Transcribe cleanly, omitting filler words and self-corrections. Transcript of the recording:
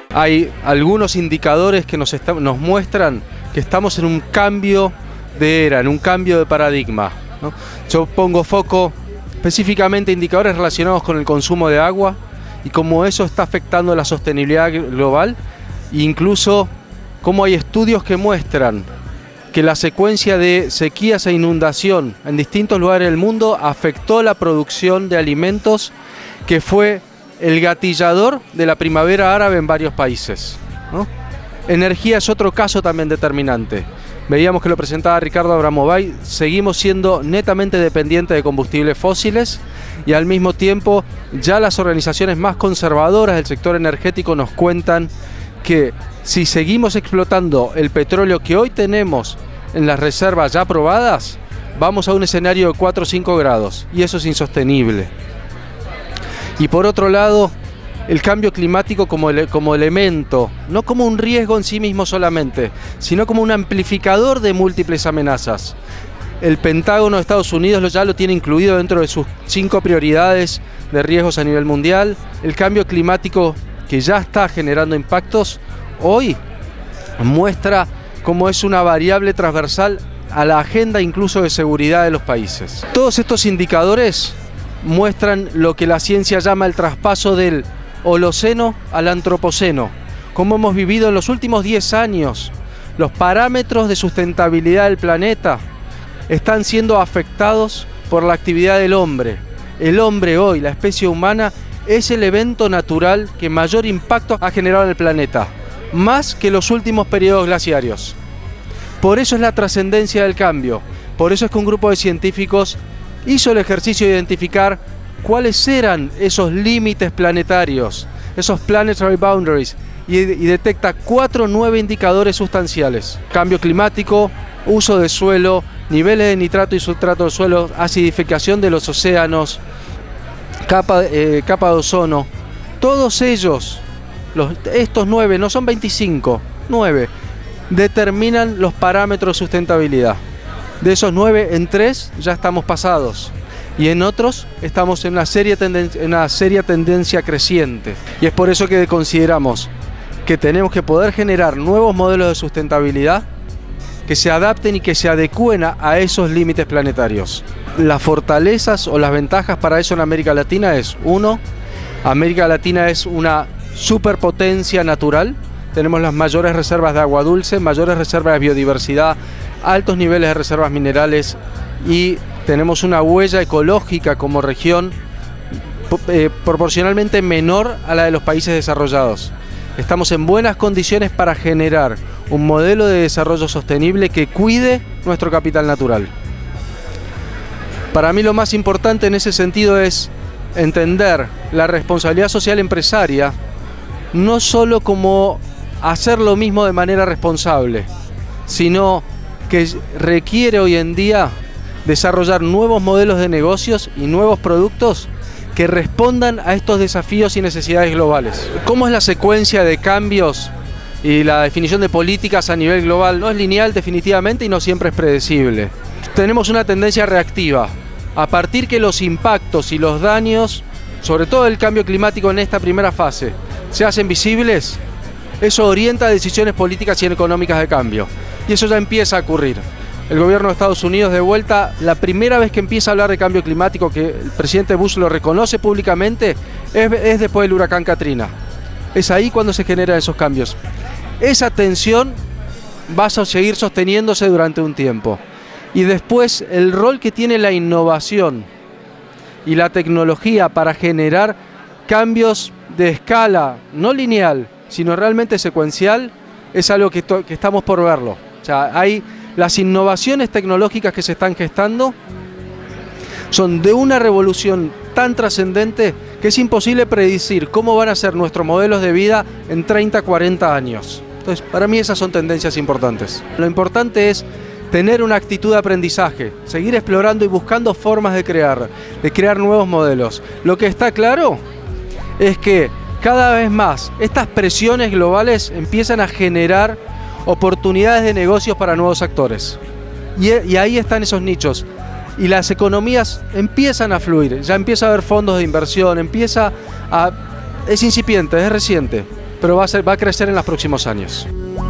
Hay algunos indicadores que nos muestran que estamos en un cambio de era, en un cambio de paradigma, ¿no? Yo pongo foco específicamente en indicadores relacionados con el consumo de agua y cómo eso está afectando la sostenibilidad global, e incluso cómo hay estudios que muestran que la secuencia de sequías e inundación en distintos lugares del mundo afectó la producción de alimentos, que fue el gatillador de la primavera árabe en varios países, ¿no? Energía es otro caso también determinante. Veíamos que lo presentaba Ricardo Abramovay, seguimos siendo netamente dependientes de combustibles fósiles y al mismo tiempo ya las organizaciones más conservadoras del sector energético nos cuentan que si seguimos explotando el petróleo que hoy tenemos en las reservas ya probadas, vamos a un escenario de 4 o 5 grados y eso es insostenible. Y por otro lado, el cambio climático como elemento, no como un riesgo en sí mismo solamente, sino como un amplificador de múltiples amenazas. El Pentágono de Estados Unidos ya lo tiene incluido dentro de sus 5 prioridades de riesgos a nivel mundial. El cambio climático, que ya está generando impactos, hoy muestra cómo es una variable transversal a la agenda incluso de seguridad de los países. Todos estos indicadores muestran lo que la ciencia llama el traspaso del Holoceno al Antropoceno, cómo hemos vivido en los últimos 10 años. Los parámetros de sustentabilidad del planeta están siendo afectados por la actividad del hombre. El hombre hoy, la especie humana, es el evento natural que mayor impacto ha generado en el planeta, más que los últimos periodos glaciarios. Por eso es la trascendencia del cambio, por eso es que un grupo de científicos hizo el ejercicio de identificar cuáles eran esos límites planetarios, esos planetary boundaries, y detecta 4 nuevos indicadores sustanciales: cambio climático, uso de suelo, niveles de nitrato y sustrato del suelo, acidificación de los océanos, capa de ozono. Todos ellos, estos 9, no son 25, 9, determinan los parámetros de sustentabilidad. De esos 9, en 3 ya estamos pasados y en otros estamos en una seria tendencia creciente. Y es por eso que consideramos que tenemos que poder generar nuevos modelos de sustentabilidad que se adapten y que se adecúen a esos límites planetarios. Las fortalezas o las ventajas para eso en América Latina es: 1, América Latina es una superpotencia natural. Tenemos las mayores reservas de agua dulce, mayores reservas de biodiversidad, altos niveles de reservas minerales y tenemos una huella ecológica como región proporcionalmente menor a la de los países desarrollados. Estamos en buenas condiciones para generar un modelo de desarrollo sostenible que cuide nuestro capital natural. Para mí lo más importante en ese sentido es entender la responsabilidad social empresaria no solo como hacer lo mismo de manera responsable, sino que requiere hoy en día desarrollar nuevos modelos de negocios y nuevos productos que respondan a estos desafíos y necesidades globales. ¿Cómo es la secuencia de cambios y la definición de políticas a nivel global? No es lineal definitivamente y no siempre es predecible. Tenemos una tendencia reactiva. A partir que los impactos y los daños, sobre todo el cambio climático en esta primera fase, se hacen visibles, eso orienta decisiones políticas y económicas de cambio. Y eso ya empieza a ocurrir. El gobierno de Estados Unidos, de vuelta, la primera vez que empieza a hablar de cambio climático, que el presidente Bush lo reconoce públicamente, es después del huracán Katrina. Es ahí cuando se generan esos cambios. Esa tensión va a seguir sosteniéndose durante un tiempo. Y después el rol que tiene la innovación y la tecnología para generar cambios de escala, no lineal, sino realmente secuencial, es algo que estamos por verlo. O sea, las innovaciones tecnológicas que se están gestando son de una revolución tan trascendente que es imposible predecir cómo van a ser nuestros modelos de vida en 30, 40 años. Entonces, para mí esas son tendencias importantes. Lo importante es tener una actitud de aprendizaje, seguir explorando y buscando formas de crear nuevos modelos. Lo que está claro es que cada vez más estas presiones globales empiezan a generar oportunidades de negocios para nuevos actores. Y ahí están esos nichos. Y las economías empiezan a fluir, ya empieza a haber fondos de inversión, es incipiente, es reciente, pero va a crecer en los próximos años.